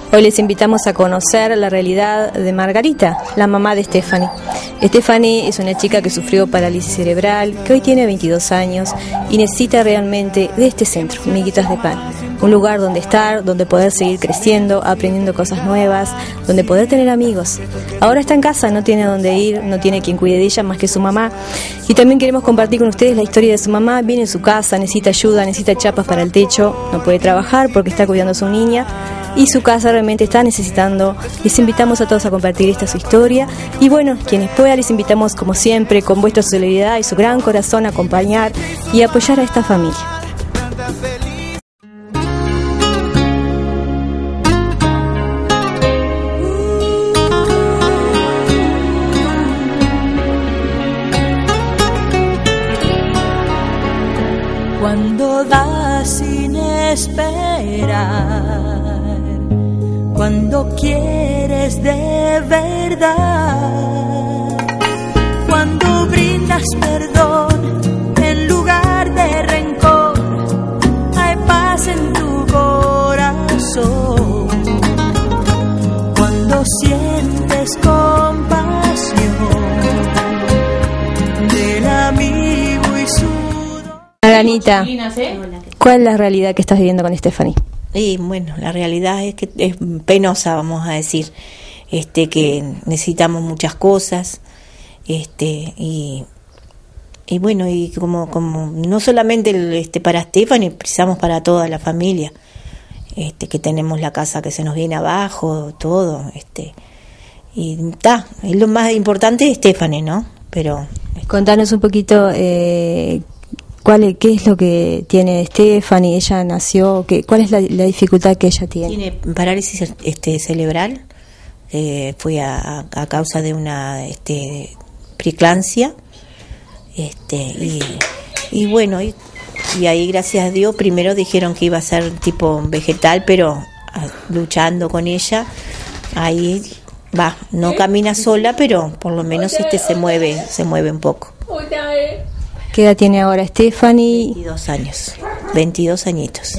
Hoy les invitamos a conocer la realidad de Margarita, la mamá de Stephanie. Stephanie es una chica que sufrió parálisis cerebral, que hoy tiene 22 años y necesita realmente de este centro, Miguitas de Pan. Un lugar donde estar, donde poder seguir creciendo, aprendiendo cosas nuevas, donde poder tener amigos. Ahora está en casa, no tiene a dónde ir, no tiene quien cuide de ella más que su mamá. Y también queremos compartir con ustedes la historia de su mamá. Viene en su casa, necesita ayuda, necesita chapas para el techo, no puede trabajar porque está cuidando a su niña. Y su casa realmente está necesitando. Les invitamos a todos a compartir esta su historia. Y bueno, quienes puedan, les invitamos como siempre, con vuestra solidaridad y su gran corazón, a acompañar y apoyar a esta familia. Cuando das sin esperar, cuando quieres de verdad, cuando brindas perdón en lugar de rencor, hay paz en tu corazón. Cuando sientes compasión del amigo y su... Margarita, ¿cuál es la realidad que estás viviendo con Stephanie? Y bueno, la realidad es que es penosa, vamos a decir, que necesitamos muchas cosas, y bueno, y como no solamente para Stephanie, precisamos para toda la familia, que tenemos la casa que se nos viene abajo, todo, y es lo más importante es Stephanie, ¿no? Pero contanos un poquito ¿qué es lo que tiene Stephanie? Ella nació, ¿cuál es la dificultad que ella tiene? Tiene parálisis cerebral, fue a causa de una preeclampsia, y bueno, y ahí gracias a Dios primero dijeron que iba a ser tipo vegetal, pero luchando con ella, ahí no camina sola, pero por lo menos se mueve un poco. ¿Qué edad tiene ahora Stephanie? 22 años, 22 añitos.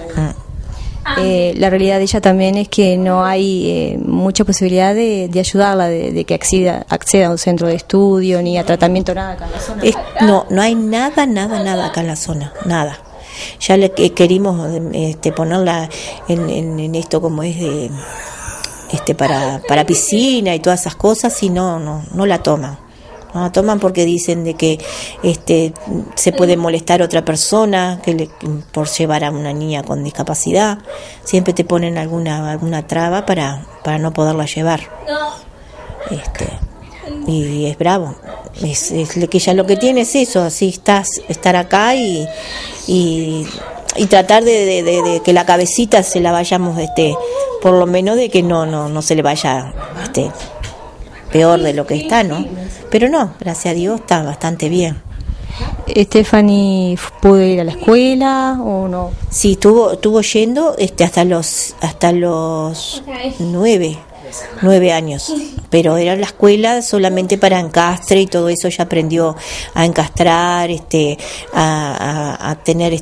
La realidad de ella también es que no hay mucha posibilidad de ayudarla, de que acceda a un centro de estudio, ni a tratamiento, nada acá en la zona. No hay nada acá en la zona, nada. Ya le querimos ponerla en esto como es de para piscina y todas esas cosas, y no la toman. No la toman porque dicen de que se puede molestar a otra persona por llevar a una niña con discapacidad. Siempre te ponen alguna traba para no poderla llevar. Y es bravo. Es que ella lo que tiene es eso, así estar acá y tratar de que la cabecita se la vayamos, por lo menos de que no se le vaya peor de lo que está, ¿no? Pero no, gracias a Dios está bastante bien. ¿Stephanie pudo ir a la escuela o no? Sí, estuvo yendo hasta los 9 años, pero era la escuela solamente para encastre y todo eso. Ella aprendió a encastrar, a tener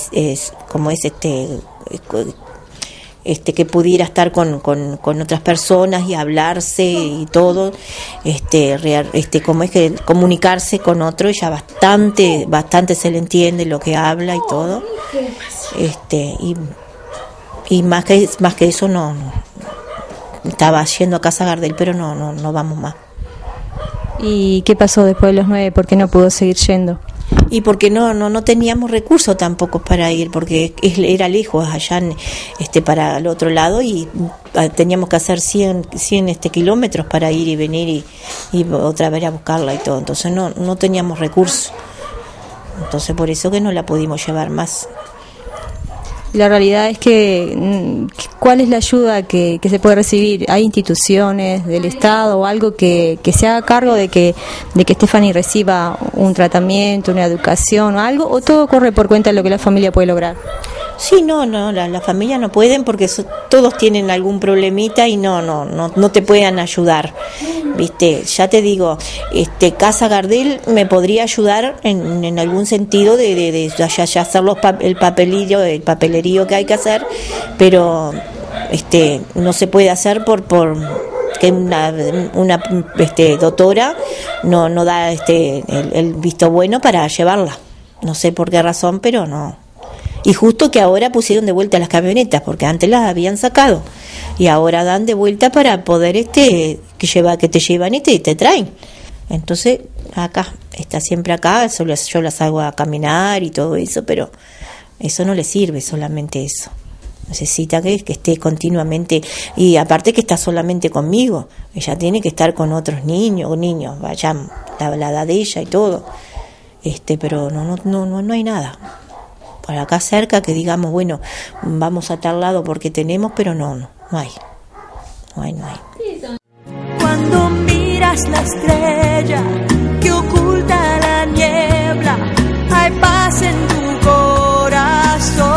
que pudiera estar con otras personas y hablarse y todo, como es que comunicarse con otro. Ella bastante se le entiende lo que habla y todo, y más que eso no estaba yendo a Casa Gardel, pero no vamos más. ¿Y qué pasó después de los 9? ¿Por qué no pudo seguir yendo? Y porque no teníamos recursos tampoco para ir, porque era lejos, allá para el otro lado, y teníamos que hacer 100 kilómetros para ir y venir y otra vez a buscarla y todo. Entonces no teníamos recursos. Entonces por eso que no la pudimos llevar más. La realidad es que, ¿cuál es la ayuda que se puede recibir? ¿Hay instituciones del Estado o algo que se haga cargo de que Stephanie reciba un tratamiento, una educación o algo? ¿O todo corre por cuenta de lo que la familia puede lograr? Sí, la familia no pueden porque todos tienen algún problemita y no te pueden ayudar, ¿viste? Ya te digo, Casa Gardel me podría ayudar en algún sentido de hacer el papelerío que hay que hacer, pero no se puede hacer por que una doctora no da el visto bueno para llevarla. No sé por qué razón, pero no. Y justo que ahora pusieron de vuelta las camionetas, porque antes las habían sacado y ahora dan de vuelta para poder que te llevan y te traen. Entonces acá está siempre acá, yo las hago a caminar y todo eso, pero eso no le sirve, solamente eso. Necesita que esté continuamente, y aparte que está solamente conmigo, ella tiene que estar con otros niños, vaya la edad de ella y todo, pero no hay nada por acá cerca que digamos, bueno, vamos a tal lado porque tenemos, pero no hay. Cuando miras la estrella que oculta la niebla, hay paz en tu corazón,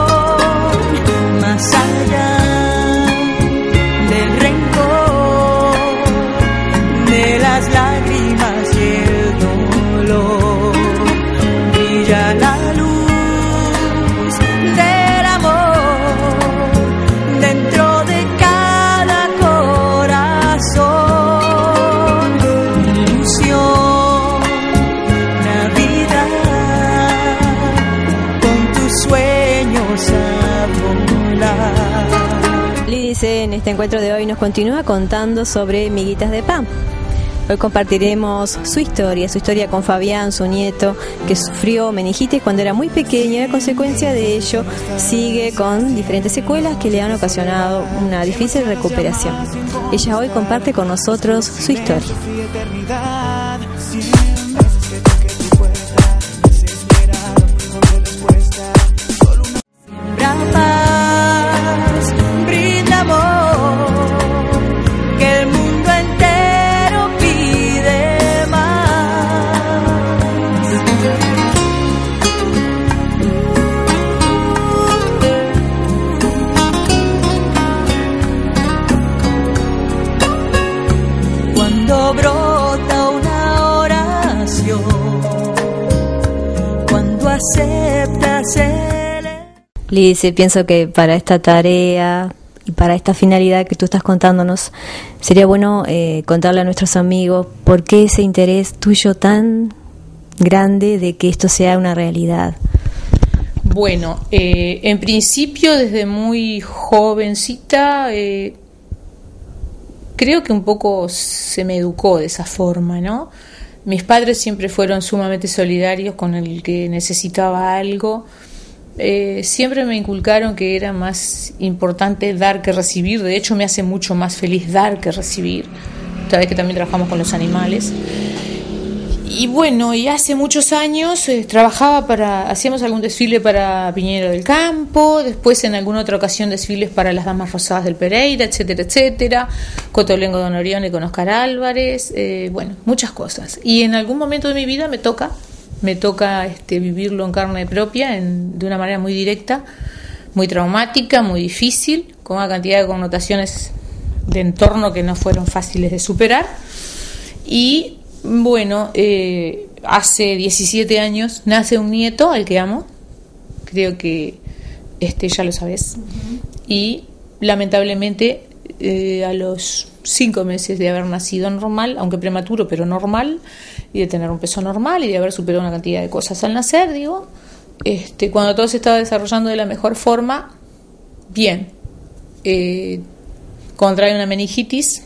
más allá del rencor, de las lágrimas y el dolor, brilla la luz del amor dentro de cada corazón, ilusión, Navidad, con tus sueños a volar. Lídice en este encuentro de hoy nos continúa contando sobre miguitas de pan. Hoy compartiremos su historia con Fabián, su nieto, que sufrió meningitis cuando era muy pequeño y a consecuencia de ello sigue con diferentes secuelas que le han ocasionado una difícil recuperación. Ella hoy comparte con nosotros su historia. Siembra paz, brinda amor, que el mundo entero pide más. Cuando brota una oración, cuando aceptas el... Lídice, pienso que para esta tarea y para esta finalidad que tú estás contándonos, sería bueno contarle a nuestros amigos por qué ese interés tuyo tan grande de que esto sea una realidad. Bueno, en principio desde muy jovencita creo que un poco se me educó de esa forma, ¿no? Mis padres siempre fueron sumamente solidarios con el que necesitaba algo. Siempre me inculcaron que era más importante dar que recibir. De hecho, me hace mucho más feliz dar que recibir. Otra vez que también trabajamos con los animales. Y bueno, y hace muchos años hacíamos algún desfile para Piñero del Campo, después en alguna otra ocasión desfiles para las Damas Rosadas del Pereira, etcétera, etcétera, Cotolengo Don Orione con Oscar Álvarez, bueno, muchas cosas. Y en algún momento de mi vida me toca vivirlo en carne propia, de una manera muy directa, muy traumática, muy difícil, con una cantidad de connotaciones de entorno que no fueron fáciles de superar. Y bueno, hace 17 años nace un nieto al que amo, creo que ya lo sabes, y lamentablemente a los 5 meses de haber nacido normal, aunque prematuro pero normal, y de tener un peso normal y de haber superado una cantidad de cosas al nacer, cuando todo se estaba desarrollando de la mejor forma, bien, contrae una meningitis.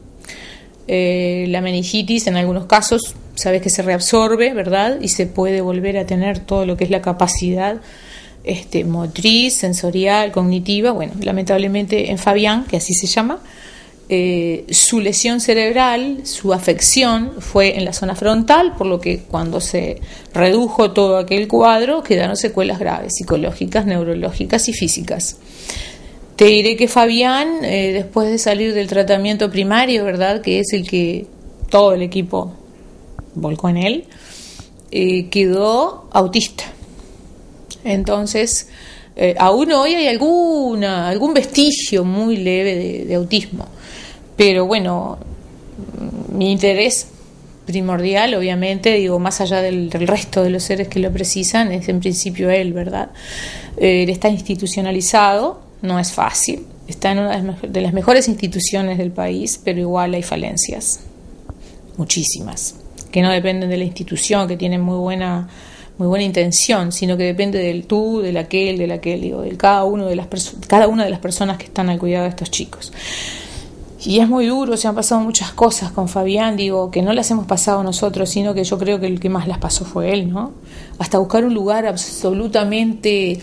La meningitis en algunos casos sabes que se reabsorbe, ¿verdad? Y se puede volver a tener todo lo que es la capacidad motriz, sensorial, cognitiva. Bueno, lamentablemente en Fabián, que así se llama, su lesión cerebral, su afección fue en la zona frontal, por lo que cuando se redujo todo aquel cuadro quedaron secuelas graves, psicológicas, neurológicas y físicas. Te diré que Fabián, después de salir del tratamiento primario, ¿verdad?, que es el que todo el equipo volcó en él, quedó autista. Entonces, aún hoy hay algún vestigio muy leve de autismo. Pero bueno, mi interés primordial, obviamente, más allá del resto de los seres que lo precisan, es en principio él, ¿verdad? Él está institucionalizado. No es fácil, está en una de las mejores instituciones del país, pero igual hay falencias, muchísimas, que no dependen de la institución, que tiene muy buena intención, sino que depende del tú, del aquel, digo, de cada una de las personas que están al cuidado de estos chicos. Y es muy duro, se han pasado muchas cosas con Fabián, digo, que no las hemos pasado nosotros, sino que yo creo que el que más las pasó fue él, ¿no? Hasta buscar un lugar absolutamente,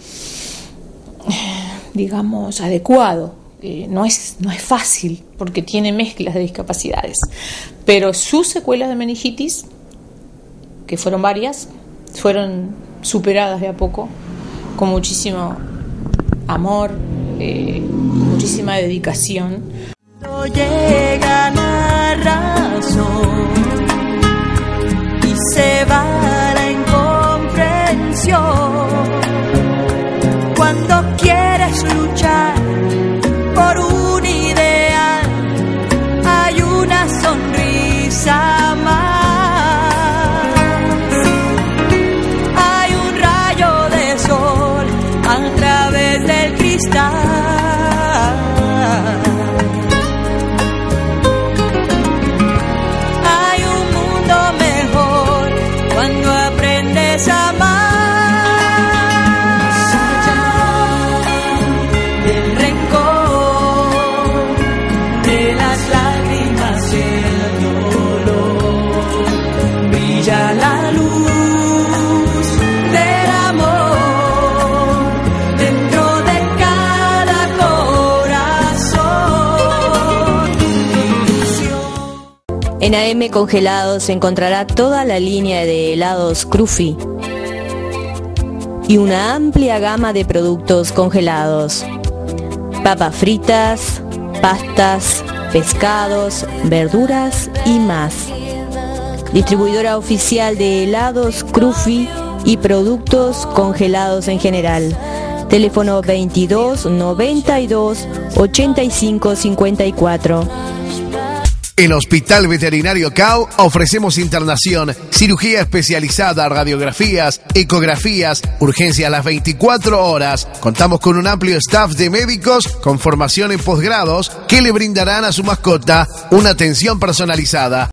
digamos, adecuado. No es fácil, porque tiene mezclas de discapacidades. Pero sus secuelas de meningitis, que fueron varias, fueron superadas de a poco, con muchísimo amor, muchísima dedicación. No llega la razón y se va la incomprensión. Cuando quieres luchar por un ideal, hay una sonrisa más, hay un rayo de sol a través del cristal. La luz del amor dentro de cada corazón. En AM Congelados encontrará toda la línea de helados Crufi y una amplia gama de productos congelados: papas fritas, pastas, pescados, verduras y más. Distribuidora oficial de helados Crufi y productos congelados en general. Teléfono 22 92 85 54. En Hospital Veterinario CAU ofrecemos internación, cirugía especializada, radiografías, ecografías, urgencias a las 24 horas. Contamos con un amplio staff de médicos con formación en posgrados que le brindarán a su mascota una atención personalizada.